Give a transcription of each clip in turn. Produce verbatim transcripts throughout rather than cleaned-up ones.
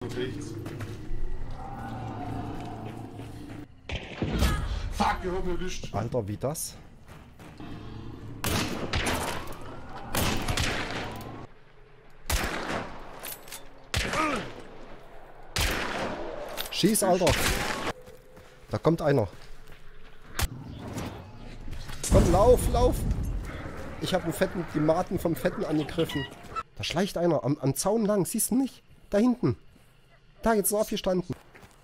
Rechts. Fuck, wir haben erwischt. Alter, wie das? Schieß, Alter! Da kommt einer. Komm, lauf, lauf! Ich habe einen fetten, die Maten vom Fetten angegriffen. Da schleicht einer am, am Zaun lang, siehst du nicht? Da hinten. Da, jetzt noch aufgestanden.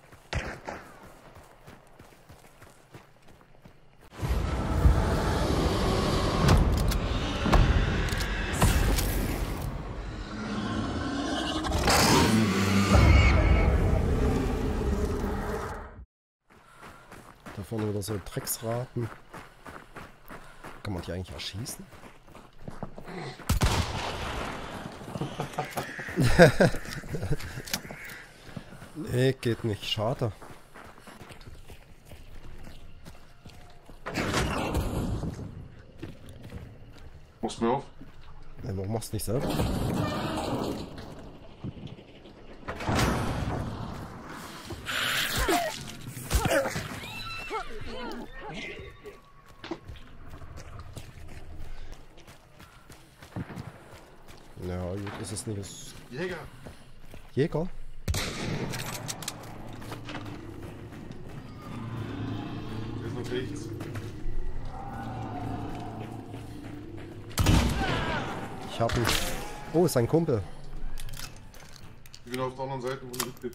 Da vorne wieder so Drecksraten. Kann man die eigentlich erschießen? Nee, geht nicht. Schade. Machst du mir auf? Nee, warum machst du nicht selber? Ja, gut, ist es nicht. Das Jäger! Jäger? Der ist noch rechts. Ich hab ihn. Oh, ist ein Kumpel. Ich bin auf der anderen Seite, wo der Rückblick.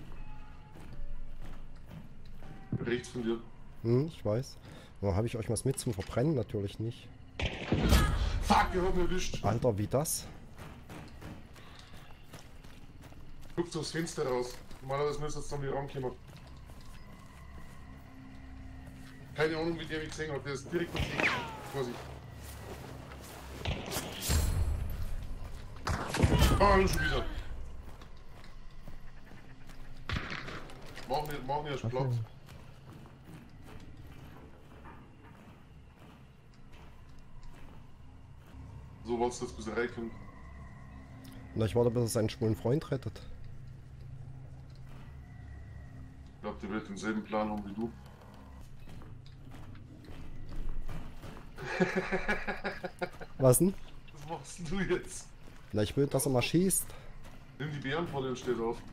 Rechts von dir. Hm, ich weiß. Aber habe ich euch was mit zum Verbrennen? Natürlich nicht. Fuck, wir haben erwischt. Alter, wie das? Guckt aufs Fenster raus. Normalerweise müsste es dann wieder ankommen. Keine Ahnung, wie der mich gesehen hat. Der ist direkt auf dich. Vorsicht. Ah, schon wieder. Machen wir, machen wir erst Okay. Platz. So, was das bis er reinkommt. Na, ich warte, bis er seinen schwulen Freund rettet. Ich glaube, der wird denselben Plan haben wie du. Was denn? Was machst denn du jetzt? Na, ich will, dass er mal schießt. Nimm die Bärenfalle und steht auf.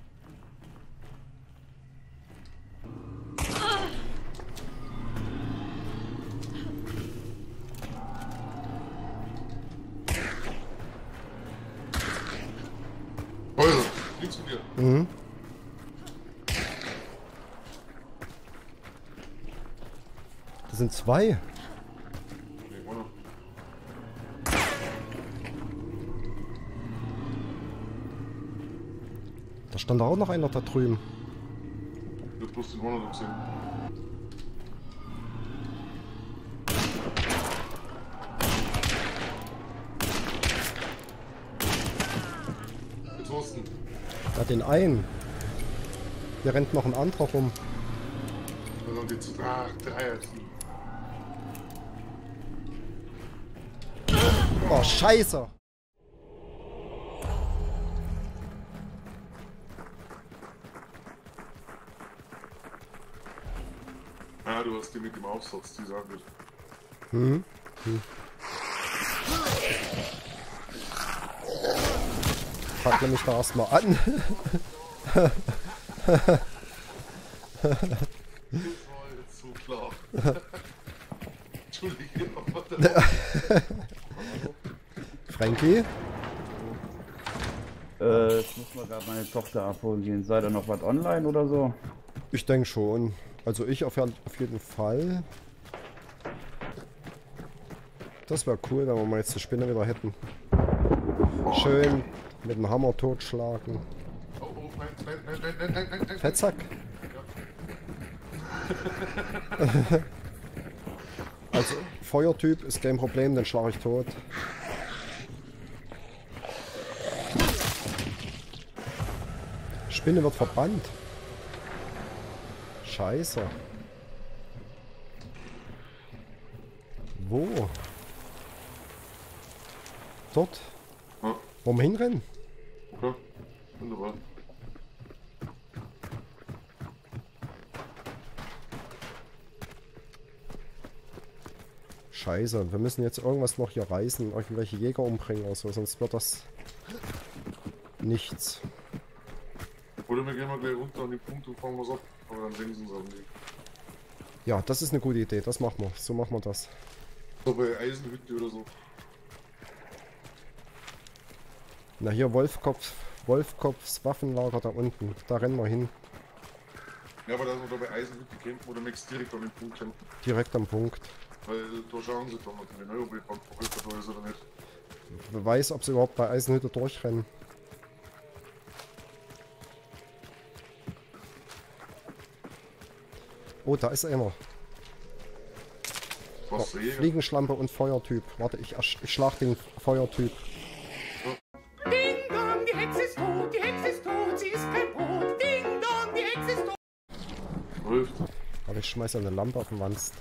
Häuser, links von dir. Mhm. Das sind zwei. Nee, einer. Da stand auch noch einer da drüben. Ich hab bloß den anderen gesehen. Jetzt hast du ihn. Da den einen. Hier rennt noch ein anderer rum. Und dann geht's. Ach, drei jetzt. Oh, scheiße. Ah, du hast den mit dem Aufsatz, die sagen wird. Hm. Hm. Packle mich da erstmal an. Das war jetzt so klar. Entschuldige, aber der Frankie? Äh, ich muss mal gerade meine Tochter abholen gehen. Seid ihr noch was online oder so? Ich denke schon. Also ich auf, auf jeden Fall. Das wäre cool, wenn wir mal jetzt die Spinne wieder hätten. Schön mit dem Hammer totschlagen. Oh, oh, nein, nein, nein, nein, nein, nein, nein, nein. Fettsack. Also Feuertyp ist kein Problem, den schlage ich tot. Spinne wird verbannt. Scheiße. Wo? Dort? Ja, Wollen wir hinrennen? okay. Wunderbar. Scheiße, wir müssen jetzt irgendwas noch hier reißen, irgendwelche Jäger umbringen oder so, sonst wird das nichts. Oder wir gehen mal gleich runter an den Punkt und fangen was ab. Aber dann denken sie uns auch nicht. Ja, das ist eine gute Idee, das machen wir. So machen wir das. So bei Eisenhütte oder so. Na hier Wolfkopf, Wolfkopfs Waffenlager da unten, da rennen wir hin. Ja, aber dass wir da bei Eisenhütte campen oder Max direkt an den Punkt campen. Direkt am Punkt. Weil da schauen sie dann natürlich, ne, ob ich beim Verrückter da ist oder nicht. Wer weiß, ob sie überhaupt bei Eisenhütte durchrennen. Oh, da ist einer. Was, Oh, Jäger? Fliegenschlampe und Feuertyp. Warte, ich, ersch- ich schlag den Feuertyp. Ding dong, die Hexe ist tot, die Hexe ist tot, sie ist kein Brot. Ding dong, die Hexe ist tot. Läuft. Aber ich schmeiße eine Lampe auf den Wanst.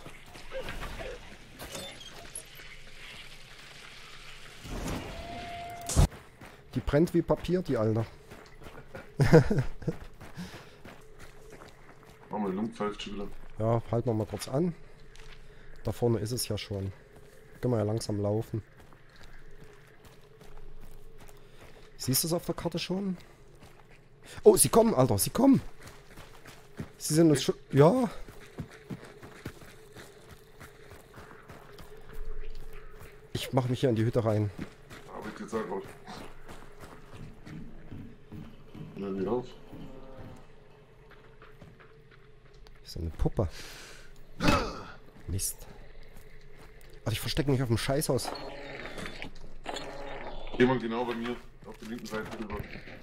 Die brennt wie Papier, die Alte. Machen wir den Lumpfpfeift schon wieder. Ja, halten wir mal kurz an. Da vorne ist es ja schon. Können wir ja langsam laufen. Siehst du es auf der Karte schon? Oh, sie kommen, Alter, sie kommen. Sie sind uns schon... Ja. Ich mache mich hier in die Hütte rein. Aber ich jetzt auch. Ja, wie auf. So eine Puppe. Mist. Also ich verstecke mich auf dem Scheißhaus. Jemand genau bei mir auf der linken Seite drüber.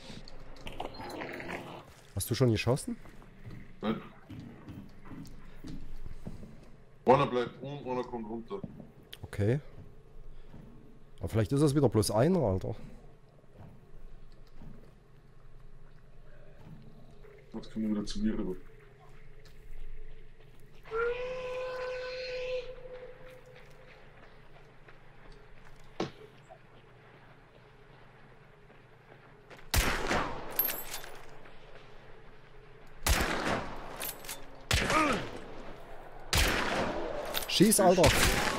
Hast du schon geschossen? Nein. Einer bleibt oben, einer kommt runter. Okay. Aber vielleicht ist es wieder bloß einer, Alter. Jetzt kommen wir wieder zu mir rüber. Schieß, Alter!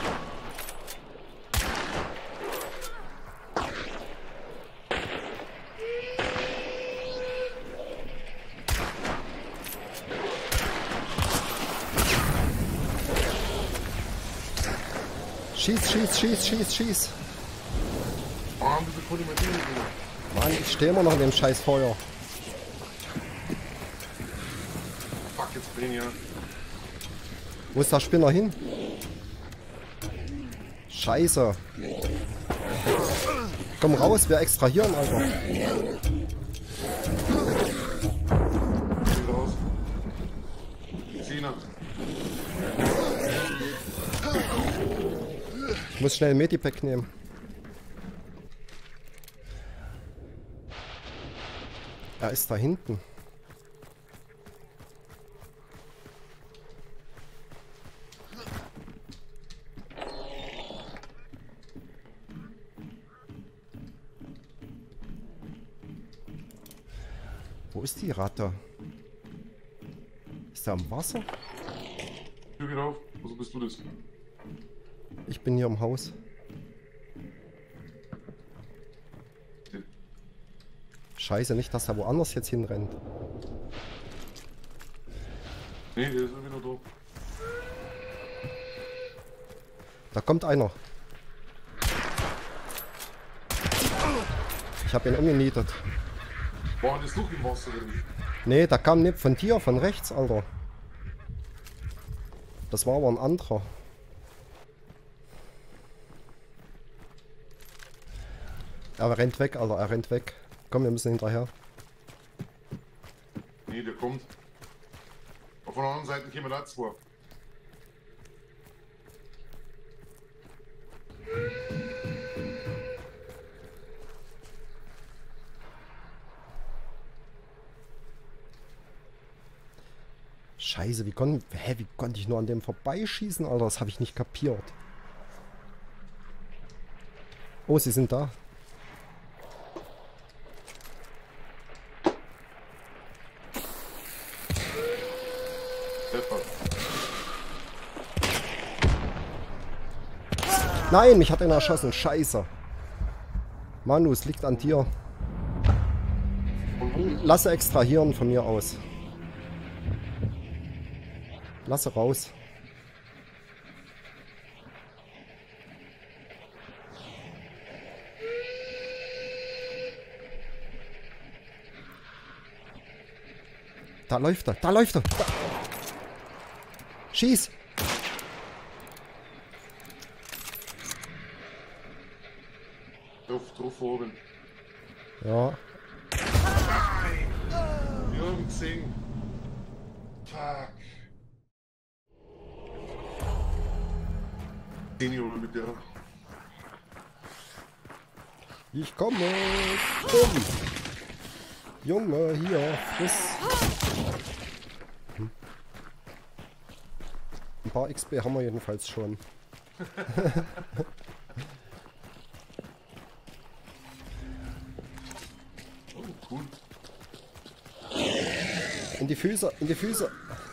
Schieß, schieß, schieß, schieß, schieß! Ah, wie viel konnte ich mal den nicht? Mann, ich stehe immer noch in dem scheiß Feuer. Fuck, jetzt bin ich ja. Wo ist der Spinner hin? Scheiße. Komm raus, wir extrahieren, Alter. Geh raus. Zehner. Ich muss schnell ein Medipack nehmen. Er ist da hinten. Wo ist die Ratte? Ist er am Wasser? Tür geht auf. Also bist du das? Ich bin hier im Haus. Scheiße, nicht, dass er woanders jetzt hinrennt. Nee, der ist wieder da. Da kommt einer. Ich habe ihn umgenietet. War das Loch im Wasser drin? Nee, da kam nicht von dir, von rechts, Alter. Das war aber ein anderer. Er rennt weg, Alter, er rennt weg. Komm, wir müssen hinterher. Nee, der kommt. Auf der anderen Seite kommen da zwei. Scheiße, wie, kon hä, wie konnte ich nur an dem vorbeischießen, Alter? Das habe ich nicht kapiert. Oh, sie sind da. Treffer. Nein, mich hat einer erschossen. Scheiße. Manu, es liegt an dir. Lasse extrahieren von mir aus. Lasse raus. Da läuft er, da läuft er. Da. Schieß. Drauf, drauf oben. Ja. Jürgen Sing. Fuck. Senior mit der. Ich komme. Bumm. Junge, hier, friss. Hm. Ein paar X P haben wir jedenfalls schon. Oh, cool. In die Füße, in die Füße.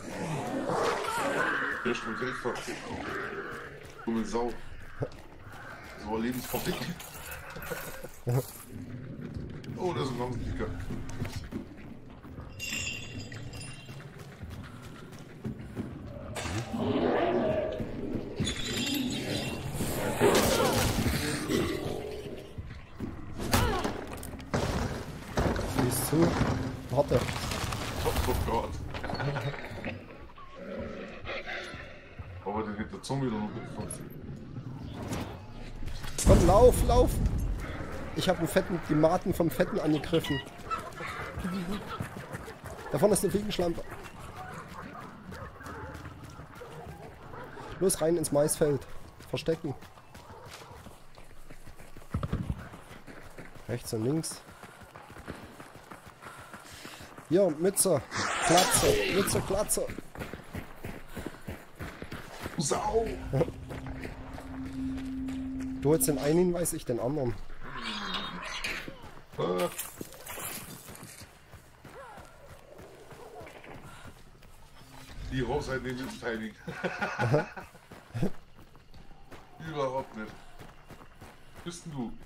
Der ist schon Helfer. Dumme Sau. So war lebensverpflichtend. Oh, das ist ein Langdicker. Siehst du? Warte. Oh Gott. Aber den hat der Zombie da noch gefunden. Komm, lauf, lauf. Ich habe einen fetten, die Maten vom Fetten angegriffen. Da vorne ist eine Fliegenschlampe. Los, rein ins Maisfeld. Verstecken. Rechts und links. Hier, Mütze. Klatze. Mütze, Klatze. Sau! Du holst den einen Hinweis, ich den anderen. Ah. Die Hochzeit nehmen jetzt Timing. Überhaupt nicht. Bist denn du?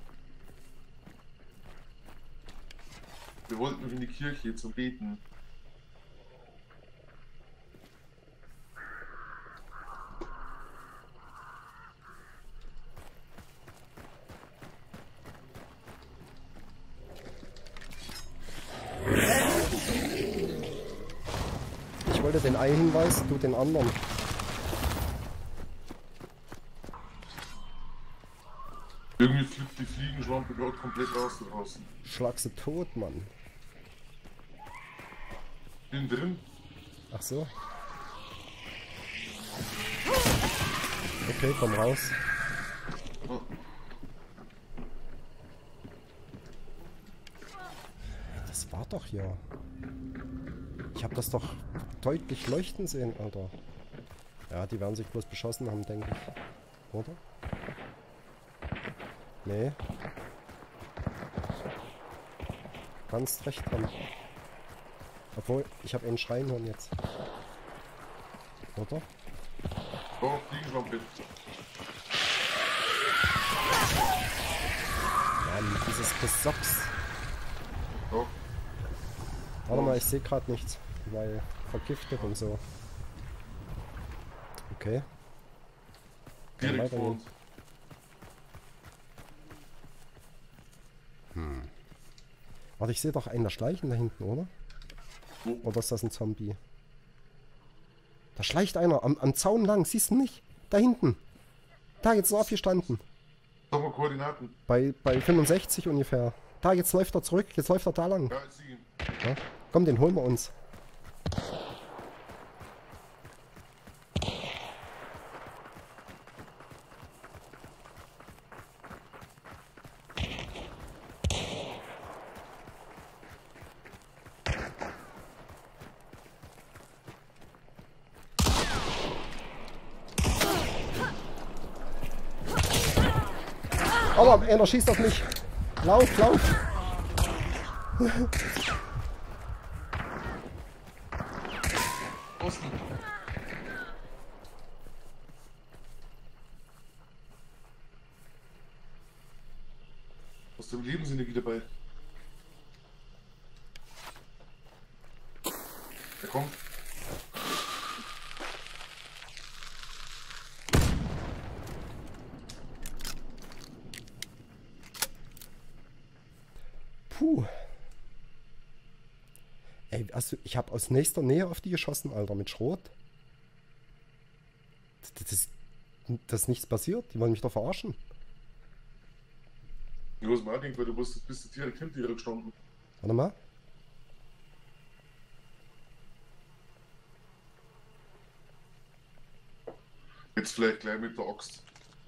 Wir wollten noch in die Kirche zum Beten. Ich wollte den einen Hinweis, du den anderen. Irgendwie flippt die Fliegenschlampe gerade komplett raus da draußen. Schlag sie tot, Mann. Bin drin. Ach so. Okay, komm raus. Oh. Das war doch hier. Ich habe das doch deutlich leuchten sehen, Alter. Ja, die werden sich bloß beschossen haben, denke ich. Oder? Nee. Kannst recht haben. Obwohl, ich habe einen Schreinhorn jetzt. Oder? Oh, Fliegenschlampe. Mann, dieses Gesocks. Oh. Warte mal, ich sehe gerade nichts. Weil vergiftet und so. Okay. Kann Direkt vor weitergehen. uns. Hm. Warte, ich sehe doch einen da schleichen da hinten, oder? Wo? Oder ist das ein Zombie? Da schleicht einer am, am Zaun lang, siehst du nicht? Da hinten. Da, jetzt ist er aufgestanden. Sag mal Koordinaten. Bei, bei fünfundsechzig ungefähr. Da, jetzt läuft er zurück, jetzt läuft er da lang. Ja, ich sehe ihn. Ja? Komm, den holen wir uns. Aber einer schießt auf mich. Lauf, lauf. Aus dem Leben sind die wieder bei. Er kommt. Puh. Ey, also ich habe aus nächster Nähe auf die geschossen, Alter, mit Schrot. Das ist, das ist nichts passiert. Die wollen mich doch verarschen. Los, Martin, weil du wusstest, bist du direkt hinter ihr gestanden. Warte mal. Jetzt vielleicht gleich mit der Axt.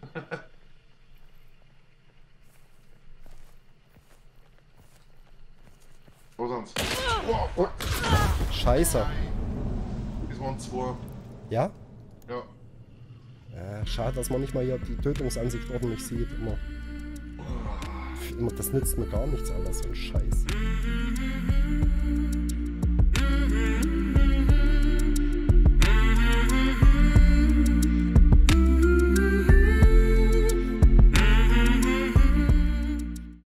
Wo sind's? Oh, Oh. Scheiße. das waren zwei. Ja? Ja. Äh, schade, dass man nicht mal hier die Tötungsansicht ordentlich sieht. Immer. Immer, das nützt mir gar nichts, Alter, so ein Scheiß.